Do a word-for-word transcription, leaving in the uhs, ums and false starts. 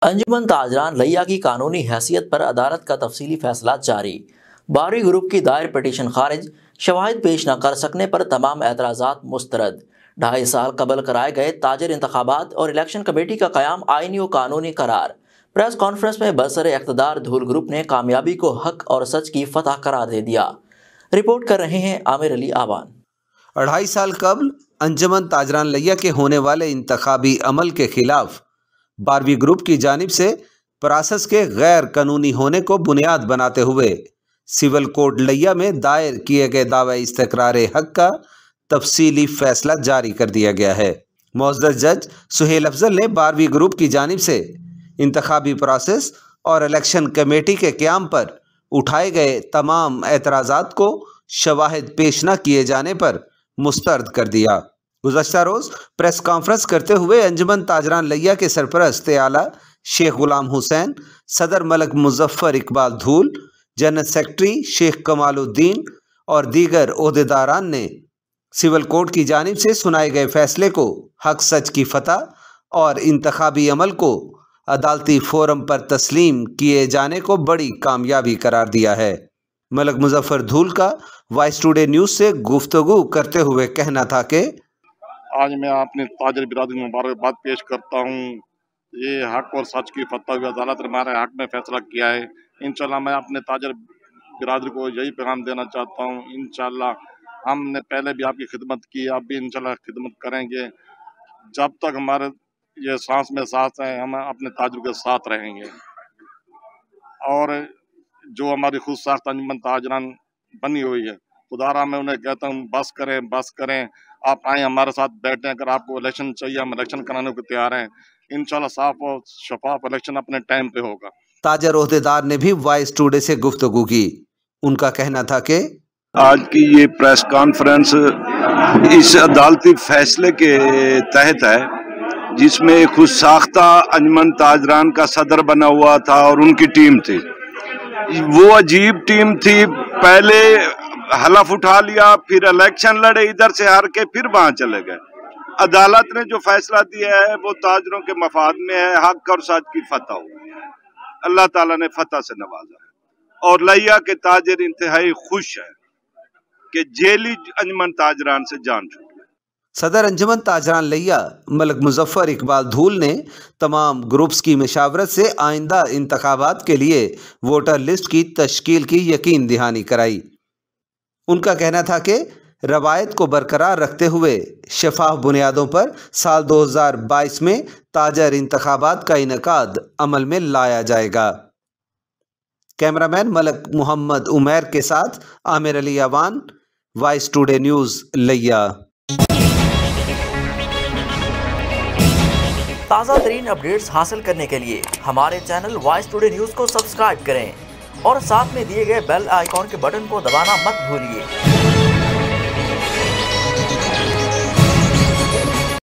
انجمن تاجران لیا کی قانونی حیثیت پر عدالت کا تفصیلی فیصلہ جاری۔ بارہویں گروپ کی دائر پٹیشن خارج، شواہد پیش نہ کر سکنے پر تمام اعتراضات مسترد۔ ڈھائی سال قبل کرائے گئے تاجر انتخابات اور الیکشن کمیٹی کا قیام آئینی و قانونی قرار۔ پریس کانفرنس میں برسر اقتدار دھول گروپ نے کامیابی کو حق اور سچ کی فتح قرار دے دیا۔ رپورٹ کر رہے ہیں عامر علی آوان۔ اڑھائی سال قبل انجمن تاجران لیا کے ہونے والے انتخابی عمل کے خلاف بارہویں گروپ کی جانب سے پراسس کے غیر قانونی ہونے کو بنیاد بناتے ہوئے سول کوڈ لیا میں دائر کیے گئے دعوی استقرار حق کا تفصیلی فیصلہ جاری کر دیا گیا ہے۔ معزز جج سہیل افضل نے بارہویں گروپ کی جانب سے انتخابی پروسیس اور الیکشن کمیٹی کے قیام پر اٹھائے گئے تمام اعتراضات کو شواہد پیش نہ کیے جانے پر مسترد کر دیا۔ گزشتہ روز پریس کانفرنس کرتے ہوئے انجمن تاجران لیا کے سرپرست اعلیٰ شیخ غلام حسین، صدر ملک مظفر اقبال دھول، جنرل سیکرٹری شیخ کمال الدین اور دیگر عہدیداران نے سول کوڈ کی جانب سے سنائے گئے فیصلے کو حق سچ کی فتح اور انتخابی عمل کو عدالتی فورم پر تسلیم کیے جانے کو بڑی کامیابی قرار دیا ہے۔ ملک مظفر دھول کا وائس ٹوڈے نیوز سے گفتگو کرتے ہوئے کہنا تھا کہ آج میں اپنے تاجر برادری میں مبارکباد پیش کرتا ہوں۔ یہ حق اور سچ کی فتح ہوئی عدالت نے ہمارے حق میں فیصلہ کیا ہے۔ انشاءاللہ میں اپنے تاجر برادری کو یہی پیغام دینا چاہتا ہوں۔ انشاءاللہ ہم نے پہلے بھی آپ کی خدمت کی، اب بھی انشاءاللہ خدمت کریں گے۔ جب تک ہمارے یہ سانس میں سانس ہے ہم اپنے تاجر کے ساتھ رہیں گے، اور جو ہماری خود ساخت انجمن تاجران بنی ہوئی ہے، خدا را میں انہیں کہتا ہوں بس کریں بس کریں، آپ آئیں ہمارے ساتھ بیٹھیں۔ اگر آپ کو الیکشن چاہیے ہم الیکشن کرانے کو تیار ہیں۔ انشاءاللہ صاف اور شفاف الیکشن اپنے ٹائم پہ ہوگا۔ تاجر عہدیدار نے بھی وائس ٹوڈے سے گفتگو کی۔ ان کا کہنا تھا کہ آج کی یہ پریس کانفرنس اس عدالتی فیصلے کے تحت ہے جس میں خود ساختہ انجمن تاجران کا صدر بنا ہوا تھا اور ان کی ٹیم تھی۔ وہ عجیب ٹیم تھی، پہلے حلف اٹھا لیا، پھر الیکشن لڑے، ادھر سے ہار کے پھر وہاں چلے گئے۔ عدالت نے جو فیصلہ دیا ہے وہ تاجروں کے مفاد میں ہے، حق اور سچ کی فتح ہو۔ اللہ تعالیٰ نے فتح سے نوازا ہے اور لیا کے تاجر انتہائی خوش ہیں کہ جیلی انجمن تاجران سے جان چھوٹ گئی۔ صدر انجمن تاجران لیا ملک مظفر اقبال دھول نے تمام گروپس کی مشاورت سے آئندہ انتخابات کے لیے ووٹر لسٹ کی تشکیل کی یقین دہانی کرائی۔ ان کا کہنا تھا کہ روایت کو برقرار رکھتے ہوئے شفاف بنیادوں پر سال دو ہزار بائیس میں تاجر انتخابات کا انعقاد عمل میں لایا جائے گا۔ کیمرہ مین ملک محمد عمیر کے ساتھ عامر علی آوان، وائس ٹوڈے نیوز لیا۔ تازہ ترین اپڈیٹس حاصل کرنے کے لیے ہمارے چینل وائس ٹوڈے نیوز کو سبسکرائب کریں اور ساتھ میں دیے گئے بیل آئیکن کے بٹن کو دبانا مت بھولیے۔